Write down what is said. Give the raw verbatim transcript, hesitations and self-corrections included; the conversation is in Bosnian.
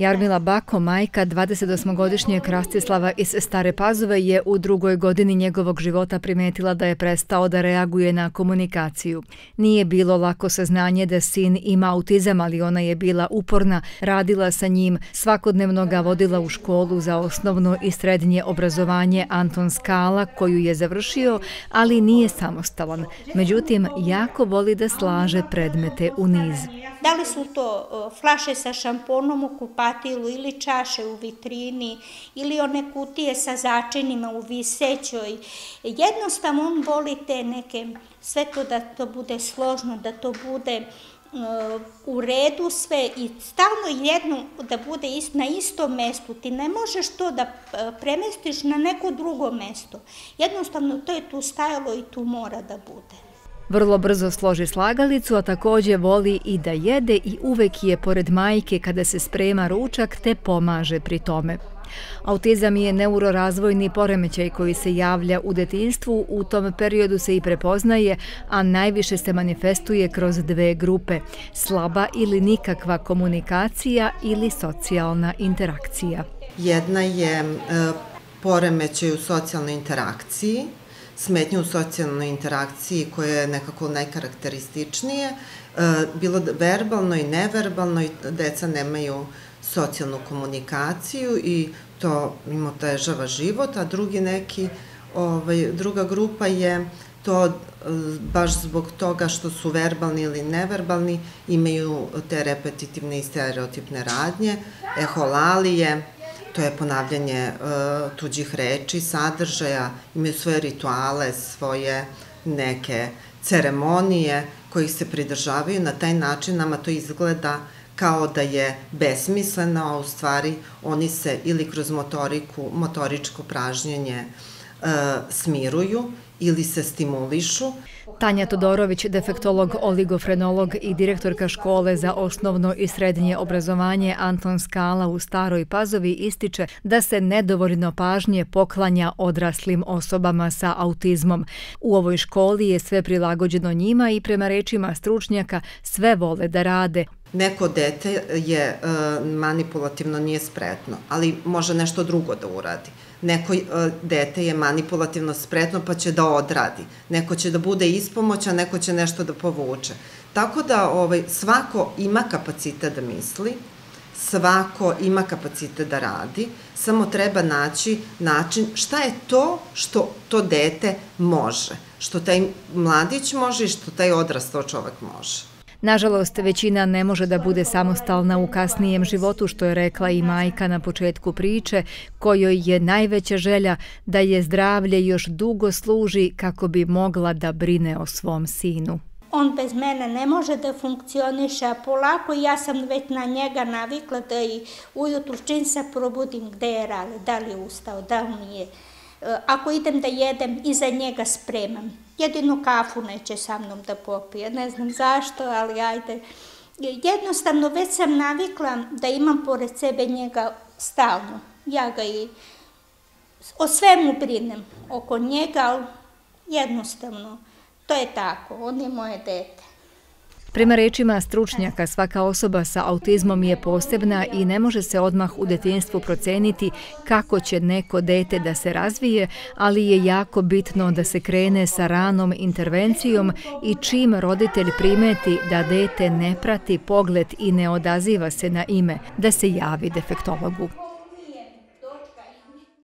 Jarmila Bako, majka dvadesetosmogodišnjeg Rastislava iz Stare Pazove, je u drugoj godini njegovog života primetila da je prestao da reaguje na komunikaciju. Nije bilo lako saznanje da sin ima autizam, ali ona je bila uporna, radila sa njim, svakodnevno ga vodila u školu za osnovno i srednje obrazovanje Anton Skala, koju je završio, ali nije samostalan. Međutim, jako voli da slaže predmete u niz. Da li su to flaše sa šamponom u kupatilu ili čaše u vitrini ili one kutije sa začinima u visećoj. Jednostavno on voli te neke, sve to da to bude složno, da to bude u redu sve i stalno jedno da bude na istom mestu. Ti ne možeš to da premestiš na neko drugo mesto. Jednostavno to je tu stajalo i tu mora da bude. Vrlo brzo složi slagalicu, a također voli i da jede i uvek je pored majke kada se sprema ručak te pomaže pri tome. Autizam je neurorazvojni poremećaj koji se javlja u detinjstvu, u tom periodu se i prepoznaje, a najviše se manifestuje kroz dve grupe: slaba ili nikakva komunikacija ili socijalna interakcija. Jedna je poremećaj u socijalnoj interakciji, smetnje u socijalnoj interakciji koje je nekako najkarakterističnije, bilo verbalno i neverbalno, deca nemaju socijalnu komunikaciju i to im otežava život, a drugi neki, druga grupa je to baš zbog toga što su verbalni ili neverbalni, imaju te repetitivne i stereotipne radnje, eholalije, to je ponavljanje tuđih reči, sadržaja, imaju svoje rituale, svoje neke ceremonije kojih se pridržavaju. Na taj način nama to izgleda kao da je besmisleno, a u stvari oni se ili kroz motoriku, motoričko pražnjenje smiruju ili se stimulišu. Tanja Todorović, defektolog, oligofrenolog i direktorka škole za osnovno i srednje obrazovanje Anton Skala u Staroj Pazovi, ističe da se nedovoljno pažnje poklanja odraslim osobama sa autizmom. U ovoj školi je sve prilagođeno njima i prema rečima stručnjaka sve vole da rade. Neko dete je manipulativno, nije spretno, ali može nešto drugo da uradi. Neko dete je manipulativno spretno pa će da odradi. Neko će da bude ispomoć, a neko će nešto da povuče. Tako da svako ima kapacitet da misli, svako ima kapacitet da radi, samo treba naći način šta je to što to dete može, što taj mladić može i što taj odrastao čovek može. Nažalost, većina ne može da bude samostalna u kasnijem životu, što je rekla i majka na početku priče, kojoj je najveća želja da je zdravlje još dugo služi kako bi mogla da brine o svom sinu. On bez mene ne može da funkcioniše, a polako ja sam već na njega navikla da i ujutru čim se probudim gde je Rale, da li je ustao, da li nije. Ako idem da jedem, iza njega spremam. Jedino kafu neće sa mnom da popije, ne znam zašto, ali ajde. Jednostavno već sam navikla da imam pored sebe njega stalno. Ja ga i o svemu brinem oko njega, ali jednostavno to je tako, on je moje dete. Prema rečima stručnjaka, svaka osoba sa autizmom je posebna i ne može se odmah u detinjstvu proceniti kako će neko dete da se razvije, ali je jako bitno da se krene sa ranom intervencijom i čim roditelj primeti da dete ne prati pogled i ne odaziva se na ime, da se javi defektologu.